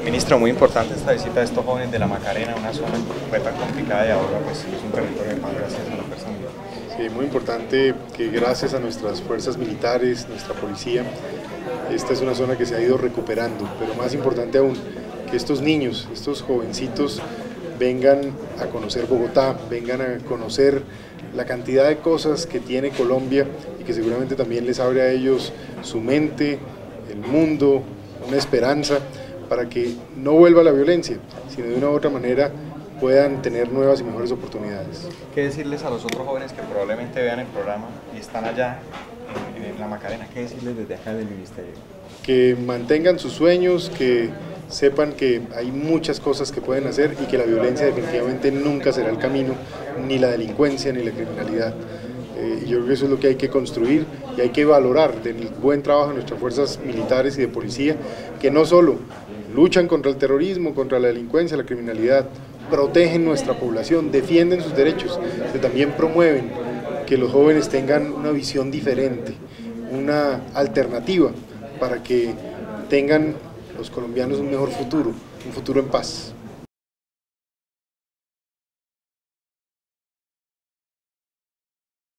Ministro, muy importante esta visita de estos jóvenes de la Macarena, una zona que fue tan complicada y ahora pues es un territorio de paz gracias a la fuerza militar. Sí, muy importante que gracias a nuestras fuerzas militares, nuestra policía, esta es una zona que se ha ido recuperando, pero más importante aún, que estos niños, estos jovencitos vengan a conocer Bogotá, vengan a conocer la cantidad de cosas que tiene Colombia y que seguramente también les abre a ellos su mente, el mundo, una esperanza para que no vuelva la violencia, sino de una u otra manera puedan tener nuevas y mejores oportunidades. ¿Qué decirles a los otros jóvenes que probablemente vean el programa y están allá en la Macarena? ¿Qué decirles desde acá del Ministerio? Que mantengan sus sueños, que sepan que hay muchas cosas que pueden hacer y que la violencia definitivamente nunca será el camino, ni la delincuencia ni la criminalidad. Yo creo que eso es lo que hay que construir y hay que valorar del buen trabajo de nuestras fuerzas militares y de policía, que no solo luchan contra el terrorismo, contra la delincuencia, la criminalidad, protegen nuestra población, defienden sus derechos, pero también promueven que los jóvenes tengan una visión diferente, una alternativa para que tengan los colombianos un mejor futuro, un futuro en paz.